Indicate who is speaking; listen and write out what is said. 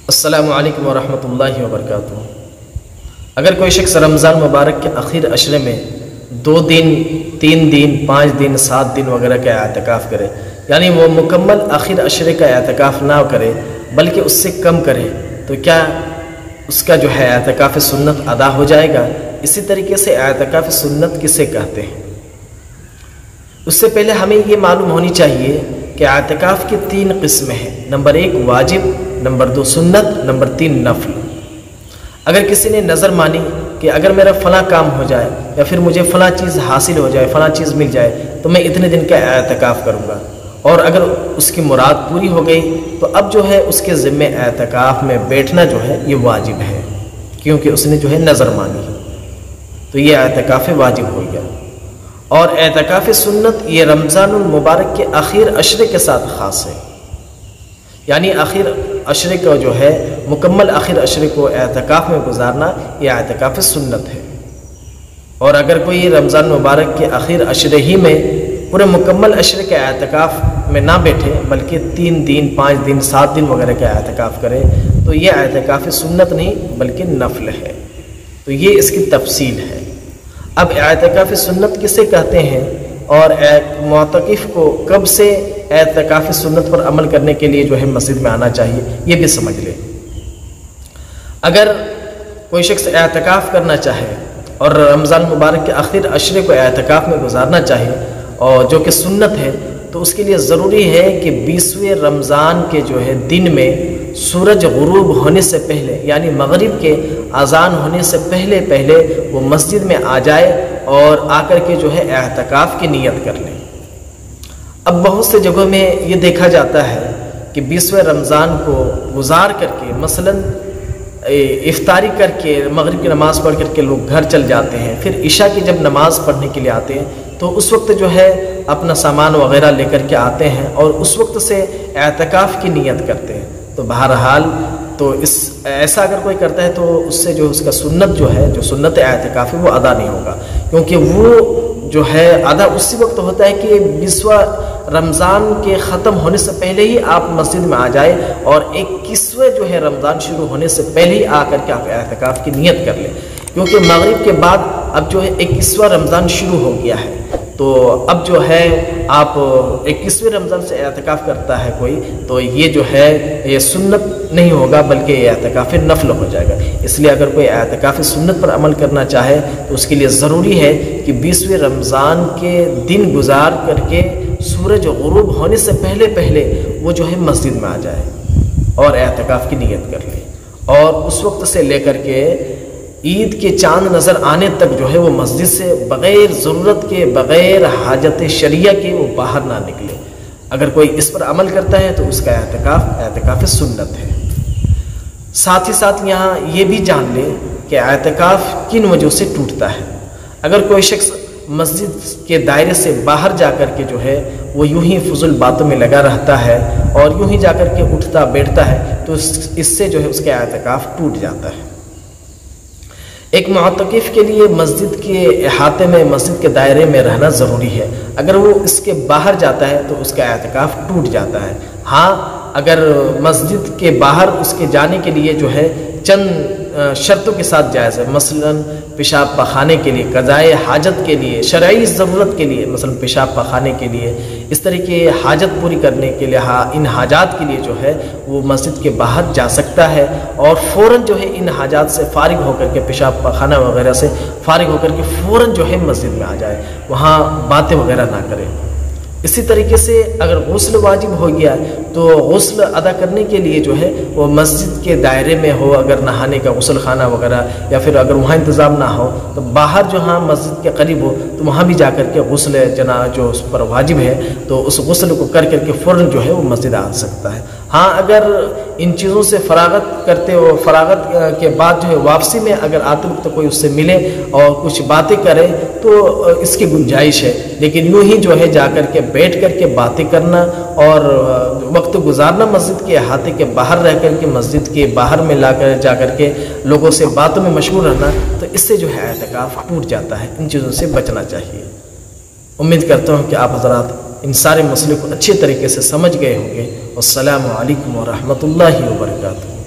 Speaker 1: السلام علیکم ورحمۃ اللہ وبرکاتہ۔ اگر کوئی شخص رمضان مبارک کے آخر عشرے میں 2 دن 3 دن 5 دن 7 دن وغیرہ کا اعتکاف کرے، یعنی وہ مکمل آخر عشرے کا اعتکاف نہ کرے بلکہ اس سے کم کرے، تو کیا اس کا جو ہے اعتکاف سنت ادا ہو جائے گا؟ اسی طریقے سے اعتکاف سنت کسے کہتے ہیں؟ اس سے پہلے ہمیں یہ معلوم ہونی چاہیے کہ اعتکاف کی 3 قسمیں ہیں۔ نمبر 1 واجب، نمبر 2 سنت، نمبر 3 نفل۔ اگر کسی نے نظر مانی کہ اگر میرا فلاں کام ہو جائے یا پھر مجھے فلاں چیز حاصل ہو جائے، فلاں چیز مل جائے تو میں اتنے دن کا اعتکاف کروں گا، اور اگر اس کی مراد پوری ہو گئی تو اب جو ہے اس کے ذمے اعتکاف میں بیٹھنا جو ہے یہ واجب ہے، کیونکہ اس نے جو ہے نظر مانی، تو یہ اعتکاف واجب ہو گیا۔ اور اعتکاف سنت یہ رمضان المبارک کے آخر عشرے کے ساتھ خاص ہے، یعنی آخر عشرے کو جو ہے مکمل آخر عشرے کو اعتکاف میں گزارنا یہ اعتکاف سنت ہے۔ اور اگر کوئی رمضان مبارک کے آخر عشرے ہی میں پورے مکمل عشرے کے اعتکاف میں نہ بیٹھے بلکہ 3 دن 5 دن 7 دن وغیرہ کا اعتکاف کرے تو یہ اعتکاف سنت نہیں بلکہ نفل ہے۔ تو یہ اس کی تفصیل ہے۔ اب اعتکاف سنت کسے کہتے ہیں اور معتکف کو کب سے اعتکاف سنت پر عمل کرنے کے لیے جو ہے مسجد میں آنا چاہیے یہ بھی سمجھ لیں۔ اگر کوئی شخص اعتکاف کرنا چاہے اور رمضان مبارک کے آخر عشرے کو اعتکاف میں گزارنا چاہے اور جو کہ سنت ہے، تو اس کے لیے ضروری ہے کہ 20ویں رمضان کے جو ہے دن میں سورج غروب ہونے سے پہلے، یعنی مغرب کے اذان ہونے سے پہلے وہ مسجد میں آ جائے اور آ کر کے جو ہے اعتکاف کی نیت کر لیں۔ اب بہت سے جگہوں میں یہ دیکھا جاتا ہے کہ 20ویں رمضان کو گزار کر کے مثلاً افطاری کر کے مغرب کی نماز پڑھ کر کے لوگ گھر چل جاتے ہیں، پھر عشاء کی جب نماز پڑھنے کے لیے آتے ہیں تو اس وقت جو ہے اپنا سامان وغیرہ لے کر کے آتے ہیں اور اس وقت سے اعتکاف کی نیت کرتے ہیں۔ تو بہرحال تو ایسا اگر کوئی کرتا ہے تو اس سے جو اس کا سنت جو ہے، جو سنت اعتکاف ہے وہ ادا نہیں ہوگا، کیونکہ وہ جو ہے ادا اسی وقت ہوتا ہے کہ 20واں رمضان کے ختم ہونے سے پہلے ہی آپ مسجد میں آ جائے اور 21ویں جو ہے رمضان شروع ہونے سے پہلے ہی آ کر کے آپ اعتکاف کی نیت کر لیں، کیونکہ مغرب کے بعد اب جو ہے 21واں رمضان شروع ہو گیا ہے، تو اب جو ہے آپ 21ویں رمضان سے اعتکاف کرتا ہے کوئی، تو یہ جو ہے یہ سنت نہیں ہوگا بلکہ یہ اعتکاف نفل ہو جائے گا۔ اس لیے اگر کوئی اعتکاف سنت پر عمل کرنا چاہے تو اس کے لیے ضروری ہے کہ 20ویں رمضان کے دن گزار کر کے سورج غروب ہونے سے پہلے وہ جو ہے مسجد میں آ جائے اور اعتکاف کی نیت کر لے، اور اس وقت سے لے کر کے عید کے چاند نظر آنے تک جو ہے وہ مسجد سے بغیر ضرورت کے، بغیر حاجت شرعیہ کے وہ باہر نہ نکلے۔ اگر کوئی اس پر عمل کرتا ہے تو اس کا اعتکاف سنت ہے۔ ساتھ ہی ساتھ یہاں یہ بھی جان لیں کہ اعتکاف کن وجہ سے ٹوٹتا ہے۔ اگر کوئی شخص مسجد کے دائرے سے باہر جا کر کے جو ہے وہ یوں ہی فضول باتوں میں لگا رہتا ہے اور یوں ہی جا کر کے اٹھتا بیٹھتا ہے تو اس سے جو ہے اس کا اعتکاف ٹوٹ جاتا ہے۔ ایک معتکف کے لیے مسجد کے احاطے میں، مسجد کے دائرے میں رہنا ضروری ہے۔ اگر وہ اس کے باہر جاتا ہے تو اس کا اعتکاف ٹوٹ جاتا ہے۔ ہاں، اگر مسجد کے باہر اس کے جانے کے لیے جو ہے چند شرطوں کے ساتھ جائز ہے، مثلاً پیشاب پخانے کے لیے، قضائے حاجت کے لیے، شرعی ضرورت کے لیے، مثلاً پیشاب پخانے کے لیے، اس طرح کی حاجت پوری کرنے کے لیے، ان حاجات کے لیے جو ہے وہ مسجد کے باہر جا سکتا ہے اور فوراً جو ہے ان حاجات سے فارغ ہو کر کے، پیشاب پخانہ وغیرہ سے فارغ ہو کر کے فوراً جو ہے مسجد میں آ جائے، وہاں باتیں وغیرہ نہ کرے۔ اسی طریقے سے اگر غسل واجب ہو گیا تو غسل ادا کرنے کے لیے جو ہے وہ مسجد کے دائرے میں ہو، اگر نہانے کا غسل خانہ وغیرہ، یا پھر اگر وہاں انتظام نہ ہو تو باہر جو ہاں مسجد کے قریب ہو تو وہاں بھی جا کر کے غسل جو اس پر واجب ہے تو اس غسل کو کر کے فوراً جو ہے وہ مسجد آ سکتا ہے۔ ہاں، اگر ان چیزوں سے فراغت کرتے ہو، فراغت کے بعد جو ہے واپسی میں اگر آتے وقت کوئی اس سے ملے اور کچھ باتیں کرے تو اس کی گنجائش ہے، لیکن یوں ہی جو ہے جا کر کے بیٹھ کر کے باتیں کرنا اور وقت گزارنا مسجد کے احاطے کے باہر رہ کر کے، مسجد کے باہر میں جا کر کے لوگوں سے باتوں میں مشغول رہنا، تو اس سے جو ہے اعتکاف ٹوٹ جاتا ہے۔ ان چیزوں سے بچنا چاہیے۔ امید کرتا ہوں کہ آپ حضرات ان سارے مسئلے کو اچھے طریقے سے سمجھ گئے ہوں گے۔ والسلام علیکم ورحمۃ اللہ وبرکاتہ۔